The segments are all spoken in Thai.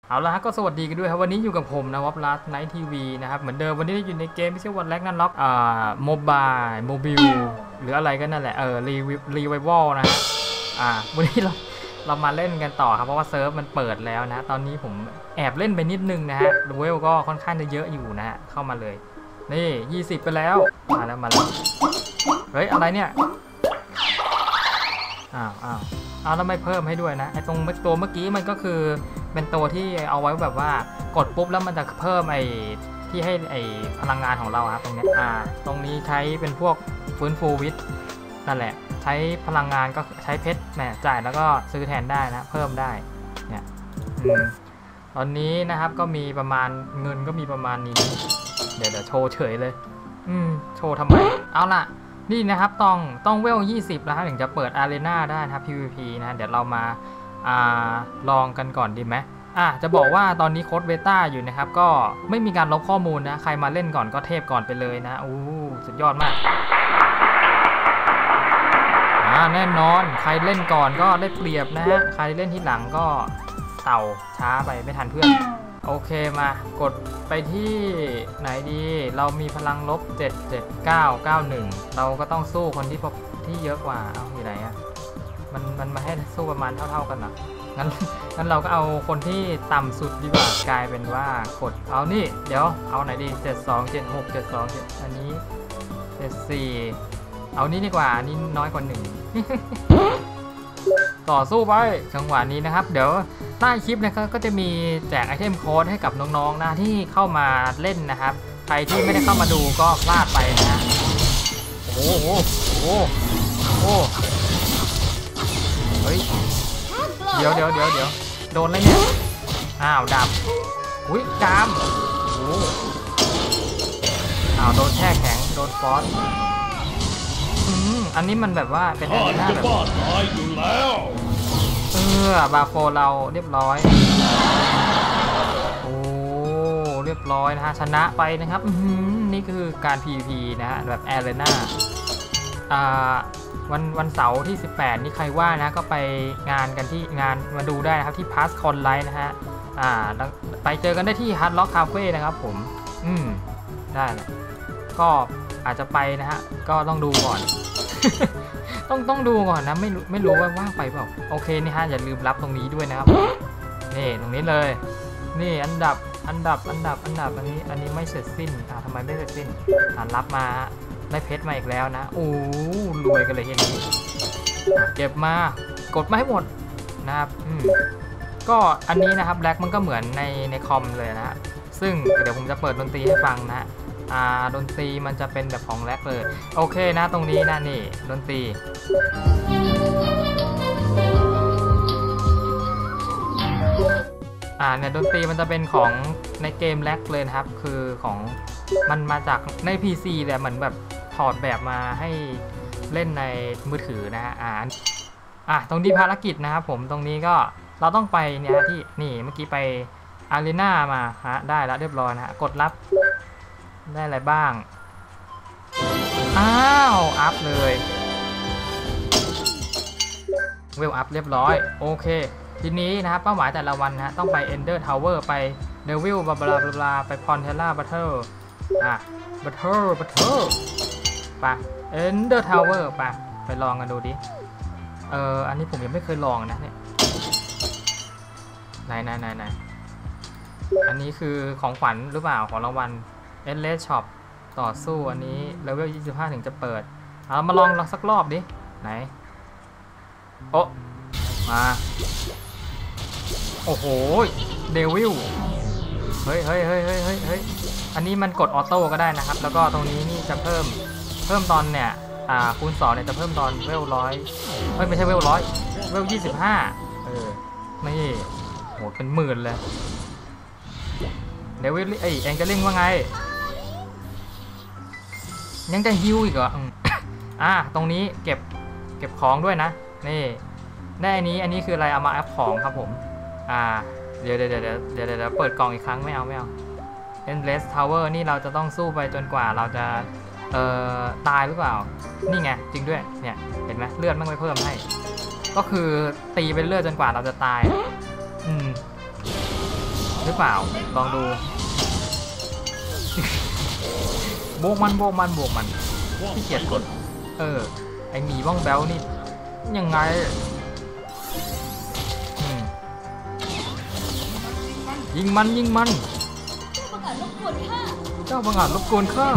เอาละฮะก็สวัสดีกันด้วยครับวันนี้อยู่กับผมนะวับลัสไนท์ทีวีนะครับเหมือนเดิมวันนี้อยู่ในเกมที่ชื่อว่าแร็กนันล็อกโมบายโมบิลหรืออะไรก็นั่นแหละรีไววัลนะฮะวันนี้เรามาเล่นกันต่อครับเพราะว่าเซิร์ฟมันเปิดแล้วนะตอนนี้ผมแอบเล่นไปนิดนึงนะฮะเวลก็ค่อนข้างจะเยอะอยู่นะฮะเข้ามาเลยนี่20ไปแล้วมาแล้วเฮ้ยอะไรเนี่ยเอาแล้วไม่เพิ่มให้ด้วยนะไอ้ตรงตัวเมื่อกี้มันก็คือเป็นตัวที่เอาไว้แบบว่ากดปุ๊บแล้วมันจะเพิ่มไอ้ที่ให้ไอ้พลังงานของเราครับตรงนี้ตรงนี้ใช้เป็นพวกฟื้นฟูวิทย์นั่นแหละใช้พลังงานก็ใช้เพชรแหมจ่ายแล้วก็ซื้อแทนได้นะเพิ่มได้เนี่ยตอนนี้นะครับก็มีประมาณเงินก็มีประมาณนี้เดี๋ยวโชว์เฉยเลยโชว์ทำไมเอาล่ะนี่นะครับต้องเวล20แล้วถึงจะเปิดอารีนาได้นะครับ PVP นะเดี๋ยวเรามาลองกันก่อนดีไหมจะบอกว่าตอนนี้โค้ดเบต้าอยู่นะครับก็ไม่มีการลบข้อมูลนะใครมาเล่นก่อนก็เทพก่อนไปเลยนะสุดยอดมากแน่นอนใครเล่นก่อนก็ได้เปรียบนะฮะใครเล่นที่หลังก็เต่าช้าไปไม่ทันเพื่อนโอเคมากดไปที่ไหนดีเรามีพลังลบ77991เราก็ต้องสู้คนที่เยอะกว่าเอาที่ไหนมันมาให้สู้ประมาณเท่ากันนะงั้นเราก็เอาคนที่ต่ำสุดดีกว่ากลายเป็นว่ากดเอานี่เดี๋ยวเอาไหนดี72 76 72อันนี้74เอานี้ดีกว่านี่น้อยกว่า1ต่อสู้ไปจังหวะนี้นะครับเดี๋ยวใต้คลิปนะครับก็จะมีแจกไอเทมโค้ดให้กับน้องๆนะที่เข้ามาเล่นนะครับใครที่ไม่ได้เข้ามาดูก็พลาดไปนะโอ้เฮ้ยเดี๋ยวโดนอะไรเนี่ยดับจามโดนแช่แข็งโดนฟอสอันนี้มันแบบว่าเป็นอะไรหน้าแบบบาโฟเราเรียบร้อยเรียบร้อยนะฮะชนะไปนะครับนี่คือการ PVP นะฮะแบบแอเรน่าวันเสาร์ที่18นี่ใครว่านะก็ไปงานกันที่งานมาดูได้นะครับที่พาสคอนไลท์นะฮะไปเจอกันได้ที่ฮาร์ดล็อกคาเฟ่นะครับผมได้เลยก็อาจจะไปนะฮะก็ต้องดูก่อน ต้องดูก่อนนะไม่รู้ว่าว่างไปเปล่าโอเคนี่ฮะอย่าลืมรับตรงนี้ด้วยนะครับนี่ตรงนี้เลยนี่อันดับอันนี้ไม่เสร็จสิ้นทำไมไม่เสร็จสิ้นรับมาได้เพชรมาอีกแล้วนะรวยกันเลยทีนี้เก็บมากดมาให้หมดนะครับก็อันนี้นะครับแบล็กมันก็เหมือนในคอมเลยนะซึ่งเดี๋ยวผมจะเปิดดนตรีให้ฟังนะดนตรีมันจะเป็นแบบของแร็กเลยโอเคนะตรงนี้นะนี่ดนตรีเนี่ยดนตรีมันจะเป็นของในเกมแร็กเลยนะครับคือของมันมาจากใน PC แต่เหมือนแบบถอดแบบมาให้เล่นในมือถือนะฮะตรงนี้ภารกิจนะครับผมตรงนี้ก็เราต้องไปเนี่ยที่นี่เมื่อกี้ไปอารีนามาได้แล้วเรียบร้อยนะฮะกดรับได้อะไรบ้างอัพเลยเวลอัพเรียบร้อยโอเคทีนี้นะครับเป้าหมายแต่ละวันนะต้องไป Ender Tower ไป Devil บลาไป Pontella Battle Battle ไป Ender Tower ไปลองกันดูดิอันนี้ผมยังไม่เคยลองนะเนี่ยไหนอันนี้คือของขวัญหรือเปล่าของรางวัลEndless Shop ต่อสู้อันนี้เลเวล25ถึงจะเปิดมาลองสักรอบดิไหนมาโอ้โหเดวิลเฮ้ยอันนี้มันกดออโต้ก็ได้นะครับแล้วก็ตรงนี้นี่จะเพิ่มตอนเนี่ยคูณ2เนี่ยจะเพิ่มตอนเวล100ไม่ใช่เวล100เวล25นี่โหเป็นหมื่นเลยเดวิลแองเจลิงว่าไงยังจะฮิวอีกเหรอตรงนี้เก็บของด้วยนะนี่ได้อันนี้คืออะไรเอามาอัพของครับผมเดี๋ยวเปิดกล่องอีกครั้งไม่เอา Endless Tower นี่เราจะต้องสู้ไปจนกว่าเราจะตายหรือเปล่านี่ไงจริงด้วยเนี่ยเห็นไหมเลือดมันไม่เพิ่มให้ก็คือตีไปเรื่อยจนกว่าเราจะตายหรือเปล่าลองดู โบกมันขี้เกียจกดไอหมีบ้องแบลนี่ยังไงยิงมันเจ้าบังอาจรบกวนข้า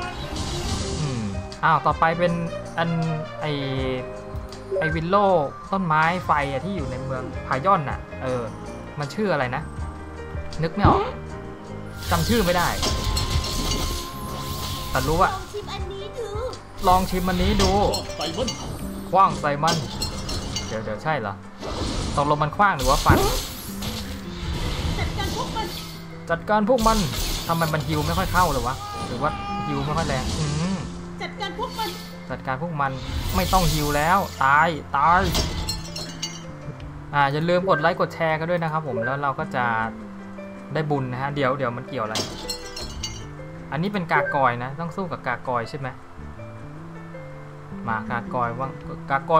อ้าวต่อไปเป็นไอวิลโล่ต้นไม้ไฟที่อยู่ในเมืองพายอนน่ะมันชื่ออะไรนะนึกไม่ออกจำชื่อไม่ได้แต่รู้ว่าลองชิมอันนี้ดูคว้างใส่มันเดี๋ยวใช่เหรอตกลงมันคว้างหรือว่าฟันจัดการพวกมันทำไมมันฮิวไม่ค่อยเข้าเลยวะหรือว่าฮิวไม่ค่อยแรงจัดการพวกมันไม่ต้องฮิวแล้วตายอย่าลืมกดไลค์กดแชร์กันด้วยนะครับผมแล้วเราก็จะได้บุญนะฮะเดี๋ยวมันเกี่ยวอะไรอันนี้เป็นกากอยนะต้องสู้กับกากอยใช่ไหมมากากอยว่าไงกาก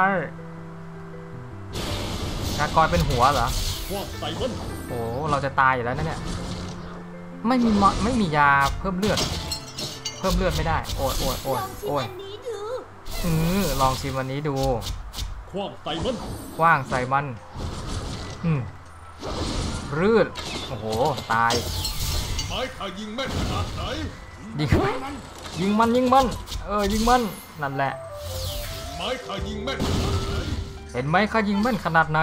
อยเป็นหัวเหรอโอ้เราจะตายอยู่แล้วนะเนี่ยไม่มียาเพิ่มเลือดไม่ได้โอ้ยลองชิมวันนี้ดูคว้างใส่มันรืดโอ้โหตายไม้ข้ายิงแม่นขนาดไหนยิงมันยิงมันนั่นแหละไม้ข้ายิงแม่นขนาดไหนเห็นไหมข้ายิงแม่นขนาดไหน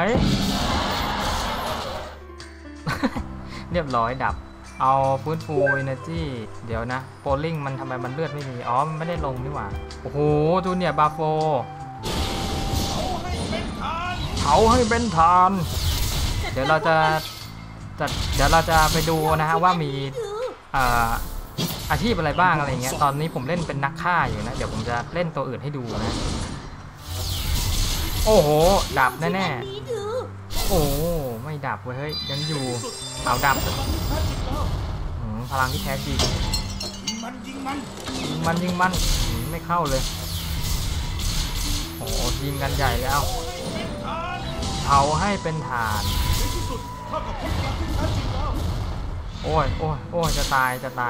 เรียบร้อยดับเอาฟื้นฟู energy เดี๋ยวนะโปลลิงมันทำไมมันเลือดไม่มีมันไม่ได้ลงนี่หว่าโอ้โหจูเนียร์บาโฟเผาให้เป็นฐานเดี๋ยวเราจะไปดูนะฮะว่ามีอาชีพอะไรบ้างอะไรเงี้ยตอนนี้ผมเล่นเป็นนักฆ่าอยู่นะเดี๋ยวผมจะเล่นตัวอื่นให้ดูนะโอ้โหดับแน่ๆโอ้ไม่ดับเว้ยเฮ้ยยังอยู่เอาดับพลังที่แท้จริงยิงมันไม่เข้าเลยโอ้ยิงกันใหญ่แล้วเอาให้เป็นฐานโอ้ยจะตาย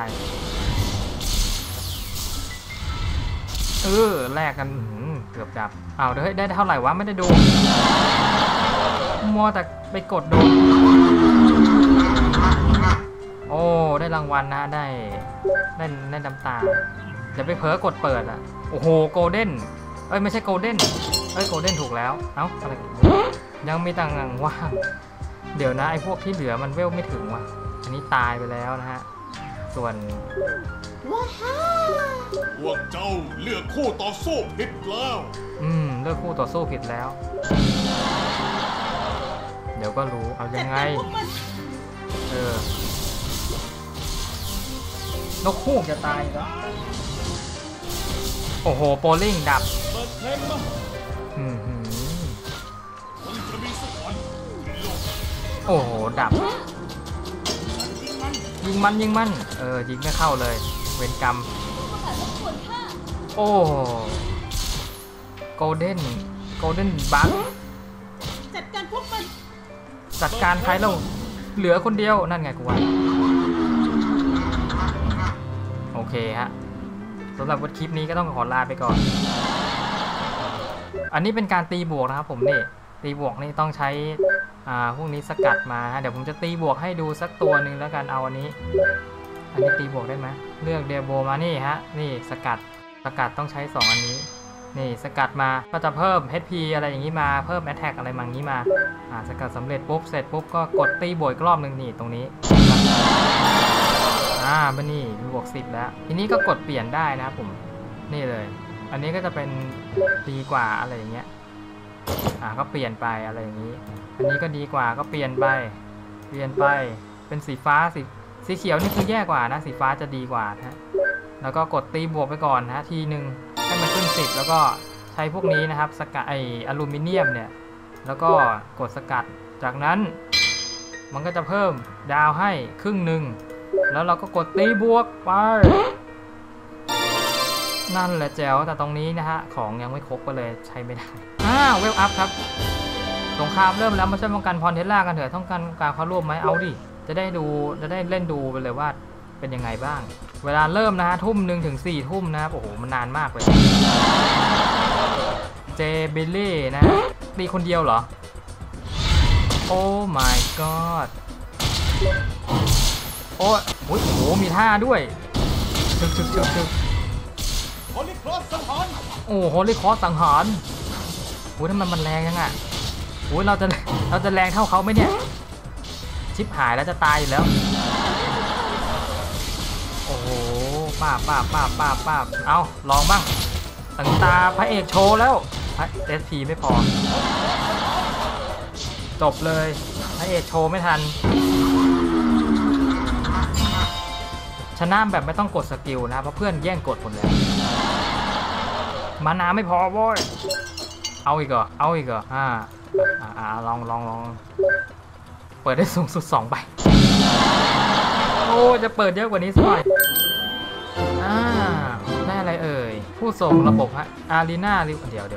แลกกันเกือบดับเอาเดี๋ยวได้เท่าไหร่วะไม่ได้ดูมัวแต่ไปกดดูโอ้ได้รางวัลนะได้น้ำตาเดี๋ยวไปเผลอกดเปิดโอ้โหโกลเด้นไม่ใช่โกลเด้นโกลเด้นถูกแล้วอะไรยังมีต่างว่างเดี๋ยวนะไอ้พวกที่เหลือมันเวลไม่ถึงว่ะอันนี้ตายไปแล้วนะฮะส่วนพวกเจ้าเลือกคู่ต่อสู้ผิดแล้วเลือกคู่ต่อสู้ผิดแล้วเดี๋ยวก็รู้เอายังไงนกฮูกจะตายแล้วโอ้โหโปลลิงดับโอ้โหดับยิงมันยิงไม่เข้าเลยเวรกรรมโอ้โกลเด้นบัคจัดการพวกมันจัดการใครเราเหลือคนเดียวนั่นไงกูว่าโอเคฮะสำหรับคลิปนี้ก็ต้องขอลาไปก่อนอันนี้เป็นการตีบวกนะครับผมนี่ตีบวกนี่ต้องใช้พวกนี้สกัดมาฮะเดี๋ยวผมจะตีบวกให้ดูสักตัวหนึ่งแล้วกันเอาอันนี้ตีบวกได้ไหมเลือกเดโบมานี่ฮะนี่สกัดต้องใช้2อันนี้นี่สกัดมาก็จะเพิ่ม HP อะไรอย่างนี้มาเพิ่ม Attack อะไรอย่างนี้มาสกัดสำเร็จปุ๊บเสร็จปุ๊บก็กดตีบวกอีกรอบหนึ่งนี่ตรงนี้มันนี่บวก10แล้วทีนี้ก็กดเปลี่ยนได้นะครับผมนี่เลยอันนี้ก็จะเป็นดีกว่าอะไรอย่างเงี้ยก็เปลี่ยนไปอะไรอย่างนี้อันนี้ก็ดีกว่าก็เปลี่ยนไปเป็นสีฟ้าสีเขียวนี่คือแย่กว่านะสีฟ้าจะดีกว่านะแล้วก็กดตีบวกไปก่อนนะทีนึงให้มันขึ้น10แล้วก็ใช้พวกนี้นะครับสกัดอลูมิเนียมเนี่ยแล้วก็กดสกัดจากนั้นมันก็จะเพิ่มดาวให้ครึ่งหนึ่งแล้วเราก็กดตีบวกไปนั่นแหละแจ๋วแต่ตรงนี้นะฮะของยังไม่ครบก็เลยใช้ไม่ได้เวลอัพครับสงครามเริ่มแล้วมาช่วยป้องกันพรเทลล่ากันเถอะต้องการเข้าร่วมไหมเอาดิจะได้เล่นดูไปเลยว่าเป็นยังไงบ้างเวลาเริ่มนะฮะทุ่ม 1 ถึง 4 ทุ่มนะครับโอ้โหมันนานมากเลยเจบิลลี่นะตีคนเดียวเหรอโอ้ my god โอ้โหมีท่าด้วยชึกโฮลิครอสสังหารโอ้โฮลิครอสสังหารโอ้ยทำไมมันแรงยังอ่ะโอ้ยเราจะแรงเท่าเขาไหมเนี่ยชิบหายแล้วจะตายอยู่แล้วโอ้โหป้าบเอาลองบ้างตั้งตาพระเอกโชว์แล้วSP ไม่พอจบเลยพระเอกโชว์ไม่ทันชนะแบบไม่ต้องกดสกิลนะเพราะเพื่อนแย่งกดหมดเลยมานาไม่พอโว้ยเอาอีกเหรอลองเปิดได้สูงสุด2ใบโอ้จะเปิดเยอะกว่านี้สักหน่อยได้อะไรเอ่ยผู้ส่งระบบฮะอารีนาเดี๋ยว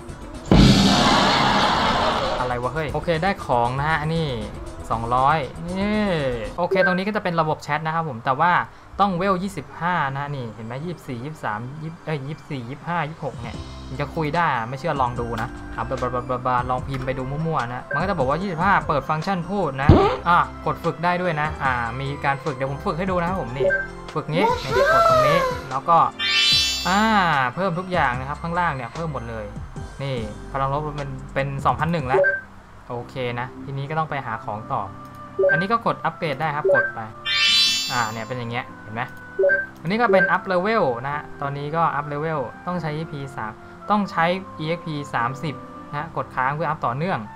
อะไรวะเฮ้ยโอเคได้ของนะฮะนี่200นี่โอเคตรงนี้ก็จะเป็นระบบแชทนะครับผมแต่ว่าต้องเวล25นะนี่เห็นไหม24 23 24 25 26เนี่ยมันจะคุยได้ไม่เชื่อลองดูนะลองพิมพ์ไปดูมั่วๆนะมันก็จะบอกว่า25เปิดฟังก์ชันพูดนะกดฝึกได้ด้วยนะมีการฝึกเดี๋ยวผมฝึกให้ดูนะครับผมนี่ฝึกงี้กดตรงนี้แล้วก็เพิ่มทุกอย่างนะครับข้างล่างเนี่ยเพิ่มหมดเลยนี่พลังลบเป็น 2001 แล้วโอเคนะทีนี้ก็ต้องไปหาของต่ออันนี้ก็กดอัปเกรดได้ครับกดไปเนี่ยเป็นอย่างเงี้ยเห็นไหมอันนี้ก็เป็นอัพเลเวลนะฮะตอนนี้ก็อัพเลเวลต้องใช้ EXP 3ต้องใช้ EXP 30นะกดค้างเพื่ออัพต่อเนื่อง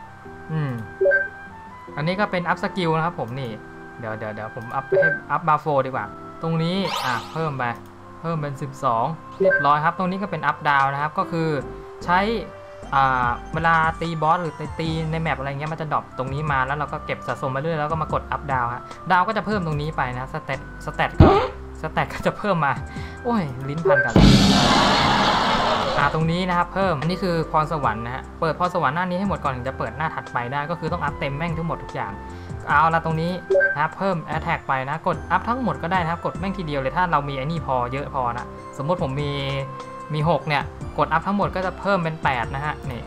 อันนี้ก็เป็นอัพสกิลนะครับผมนี่เดี๋ยวผมอัพให้อัพบาโฟดีกว่าตรงนี้เพิ่มเป็น12เรียบร้อยครับตรงนี้ก็เป็นอัพดาวนะครับก็คือใช้เวลาตีบอสหรือตีในแมปอะไรเงี้ยมันจะดรอปตรงนี้มาแล้วเราก็เก็บสะสมไปเรื่อยแล้วก็มากดอัพดาวฮะดาวก็จะเพิ่มตรงนี้ไปนะสเตตก็จะเพิ่มมาโอ้ยลิ้นพันกันตรงนี้นะครับเพิ่มอันนี้คือพรสวรรค์นะฮะเปิดพรสวรรค์หน้านี้ให้หมดก่อนถึงจะเปิดหน้าถัดไปได้ก็คือต้องอัพเต็มแม่งทั้งหมดทุกอย่างเอาละตรงนี้นะครับเพิ่ม Attack ไปนะกดอัพทั้งหมดก็ได้นะครับกดแม่งทีเดียวเลยถ้าเรามีไอ้นี่พอเยอะพอนะสมมติผมมี6เนี่ยกดอัพทั้งหมดก็จะเพิ่มเป็น8นะฮะนี่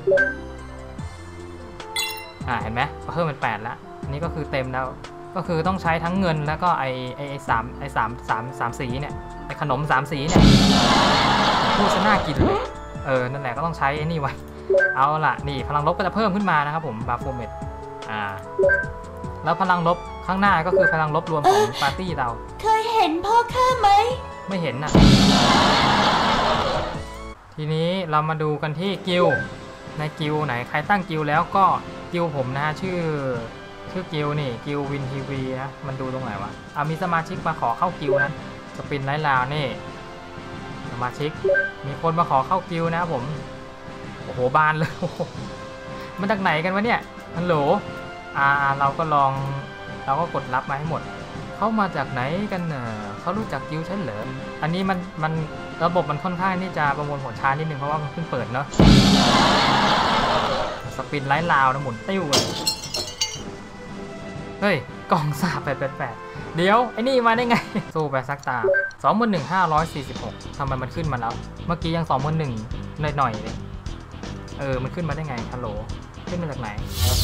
เห็นไหมเพิ่มเป็น8แล้วอันนี้ก็คือเต็มแล้วก็คือต้องใช้ทั้งเงินแล้วก็ไอ้3สีเนี่ยไอ้ขนม3สีเนี่ยพูดซะน่ากินเลยนั่นแหละก็ต้องใช้ไอ้นี่ไว้เอาล่ะนี่พลังลบก็จะเพิ่มขึ้นมานะครับผมบาโฟเมตแล้วพลังลบข้างหน้าก็คือพลังลบรวมของปาร์ตี้เราเคยเห็นพ่อข้าไหมไม่เห็นนะทีนี้เรามาดูกันที่กิลในกิลไหนใครตั้งกิลแล้วก็กิลผมนะชื่อกิลนี่กิลวินทีวีนะมันดูตรงไหนวะมีสมาชิกมาขอเข้ากิลนะสปินไลท์ลาวนี่สมาชิกมีคนมาขอเข้ากิลนะผมโอ้โหบานเลยมันจากไหนกันวะเนี่ยฮัลโหลเราก็กดรับมาให้หมดเขามาจากไหนกันเขารู้จักกิลฉันเหรออันนี้มันระบบมันค่อนข้างที่จะประมวลผลช้านิดนึงเพราะว่ามันเพิ่งเปิดเนาะสปินไลท์ลาวนะหมุนติ้วเลยเฮ้ยกล่องสาบ888เดี๋ยวไอ้นี่มาได้ไงสู้ไปสักตา21,546ทำไมมันขึ้นมาแล้วเมื่อกี้ยัง21,000หน่อยเลยมันขึ้นมาได้ไงฮัลโหลขึ้นมาจากไหน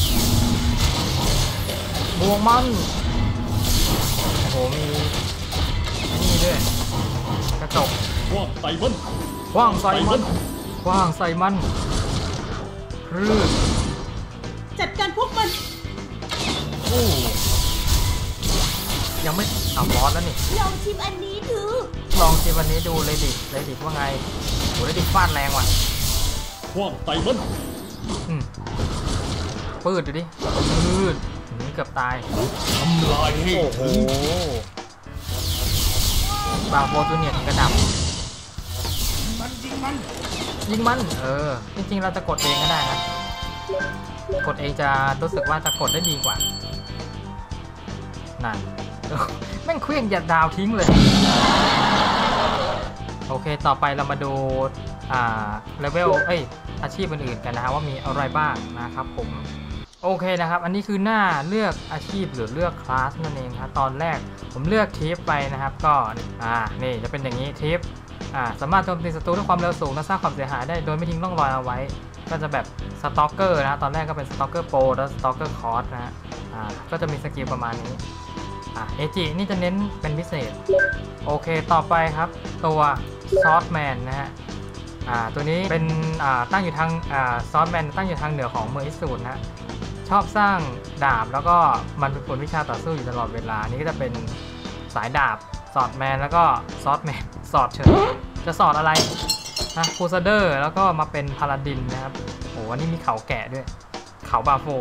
บวกมันโอ้โหมีนี่ด้วยกระจกคว้างใส่มันจัดการพวกมันยังไม่บอสแล้วนี่ลองชิมอันนี้ดูเลยดิว่าไงโหเลยดิฟาดแรงว่ะคว้างใส่มันปืดดูดิเกือบตายทำลายให้โอ้โหบางโฟจูเนียร์ถึงกระดับยิงมันจริงๆเราจะกดเองก็ได้นะกดเองจะรู้สึกว่าจะกดได้ดีกว่านั่นแม่งเคลื่อนหยัดดาวทิ้งเลยโอเคต่อไปเรามาดูเลเวลอาชีพอื่นๆกันนะฮะว่ามีอะไรบ้างนะครับผมโอเคนะครับอันนี้คือหน้าเลือกอาชีพหรือเลือกคลาสนั่นเองครับตอนแรกผมเลือกทิปไปนะครับก็นี่จะเป็นอย่างนี้ทิปสามารถโจมตีศัตรูด้วยความเร็วสูงและสร้างความเสียหายได้โดยไม่ทิ้งร่องรอยเอาไว้ก็จะแบบสตอกเกอร์นะตอนแรกก็เป็นสตอกเกอร์โปรแล้วสตอกเกอร์คอร์สนะฮะก็จะมีสกิลประมาณนี้เอจินี่จะเน้นเป็นพิเศษโอเคต่อไปครับตัวซอสแมนนะฮะตัวนี้เป็นตั้งอยู่ทางซอสแมนตั้งอยู่ทางเหนือของเมืองอิสูนนะชอบสร้างดาบแล้วก็มันเป็นผลวิชาต่อสู้อยู่ตลอดเวลานี้ก็จะเป็นสายดาบสอดแมนแล้วก็ซอสแมนสอดเฉยจะสอดอะไรนะคูซาเดอร์แล้วก็มาเป็นพาลาดินนะครับโอ้อันนี้มีเขาแกะด้วยเขาบาโฟ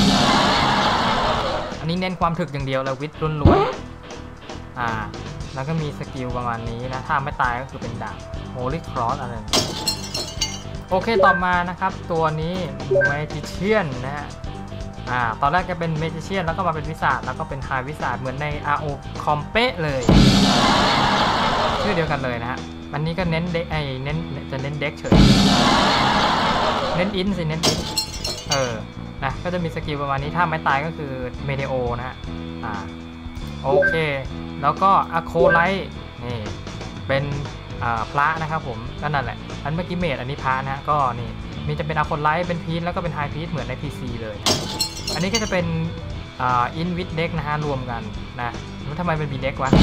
อันนี้เน้นความถึกอย่างเดียวเลยวิทย์ล้วนๆแล้วก็มีสกิลประมาณนี้นะถ้าไม่ตายก็คือเป็นดาบโฮลี่ครอสอะไรโอเคต่อมานะครับตัวนี้เมจิเชียนนะฮะตอนแรกจะเป็นเมจิเชียนแล้วก็มาเป็นวิสาจแล้วก็เป็นไฮวิสาจเหมือนใน RO คอมเป๊ะเลยชื่อเดียวกันเลยนะฮะอันนี้ก็เน้นเด็กเน้นจะเน้นเด็กเฉยเน้นอินสิเน้นอินนะก็จะมีสกิลประมาณนี้ถ้าไม่ตายก็คือเมเดโอนะฮะโอเคแล้วก็อะโคไลท์นี่เป็นพระนะครับผมก็นั่นแหละอันเมื่อกี้เมดอันนี้พระนะก็นี่มีจะเป็นอะโคไลท์เป็นพีทแล้วก็เป็นไฮพีทเหมือนใน PC เลยอันนี้ก็จะเป็นอินวิดเด็กนะฮะรวมกันนะแล้วทำไมเป็นบีเด็กวะ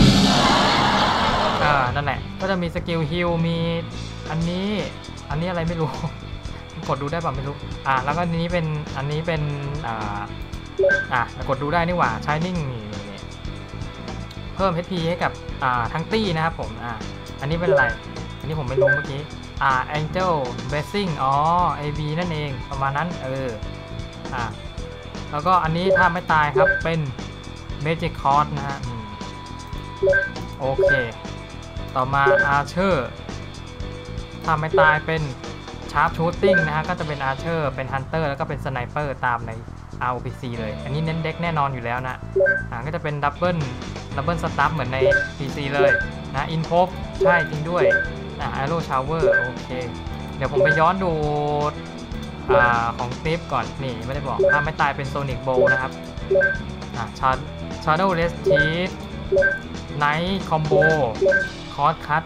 นั่นแหละก็จะมีสกิลฮิลมีอันนี้อะไรไม่รู้กดดูได้ป่ะไม่รู้แล้วก็อันนี้เป็นกดดูได้นี่หว่า Shining นี่เพิ่ม HP ให้กับทั้งตี้นะครับผมอันนี้เป็นอะไรอันนี้ผมไม่รู้เมื่อกี้Angel Blessing AB นั่นเองประมาณนั้นแล้วก็อันนี้ถ้าไม่ตายครับเป็น Magic Cross นะฮะโอเคต่อมา Archer ถ้าไม่ตายเป็น Sharp Shooting นะฮะก็จะเป็น Archer เป็น Hunter แล้วก็เป็น Sniper ตามใน ROPC เลยอันนี้เน้นเด็กแน่นอนอยู่แล้วนะก็จะเป็น Double Staff เหมือนใน PC เลยนะ Invoke ใช่จริงด้วยArrow Shower โอเคเดี๋ยวผมไปย้อนดูของคลิปก่อนนี่ไม่ได้บอกถ้าไม่ตายเป็น Sonic Bow นะครับShadow Less Teeth Night Combo Cross Cut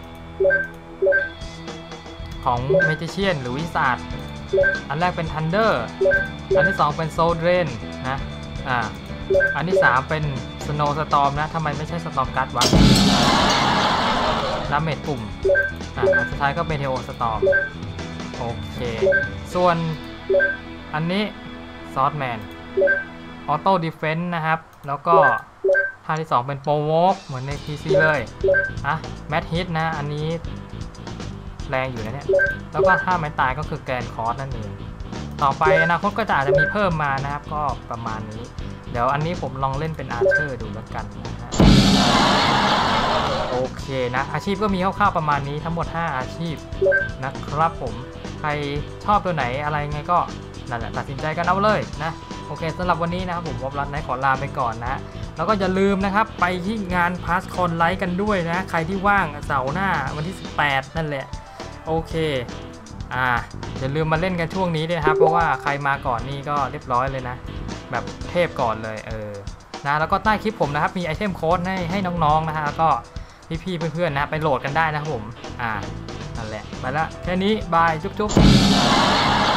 ของ Magician หรือวิสาจอันแรกเป็น Thunder อันที่2เป็น Soul Drain นะอันที่3เป็น Snow Storm นะทำไมไม่ใช่ Storm Guard วะดาเมจกลุ่มอันสุดท้ายก็เมเทโอสตอร์มโอเคส่วนอันนี้ซอสแมนออโต้ดิเฟนส์นะครับแล้วก็ท่าที่2เป็นโปรโวกเหมือนใน PC เลยแมทฮิตนะอันนี้แรงอยู่นะเนี่ยแล้วก็ถ้าไม่ตายก็คือแกรนคอร์สนั่นเองต่อไปอนาคตก็จะอาจจะมีเพิ่มมานะครับก็ประมาณนี้เดี๋ยวอันนี้ผมลองเล่นเป็นอาร์เชอร์ดูแล้วกันนะฮะโอเคนะอาชีพก็มีคร่าวๆประมาณนี้ทั้งหมด5อาชีพนะครับผมใครชอบตัวไหนอะไรไงก็นั่นแหละตัดสินใจกันเอาเลยนะโอเคสำหรับวันนี้นะครับผมวอลลันไนท์ขอลาไปก่อนนะแล้วก็อย่าลืมนะครับไปที่งานพาสคอนไลท์กันด้วยนะใครที่ว่างเสาร์หน้าวันที่18นั่นแหละโอเคอย่าลืมมาเล่นกันช่วงนี้ด้วยครับเพราะว่าใครมาก่อนนี่ก็เรียบร้อยเลยนะแบบเทพก่อนเลยนะแล้วก็ใต้คลิปผมนะครับมีไอเทมโค้ดให้น้องๆนะฮะแล้วก็พี่ๆเพื่อนๆนะไปโหลดกันได้นะครับผมนั่นแหละไปละแค่นี้บายจุ๊บ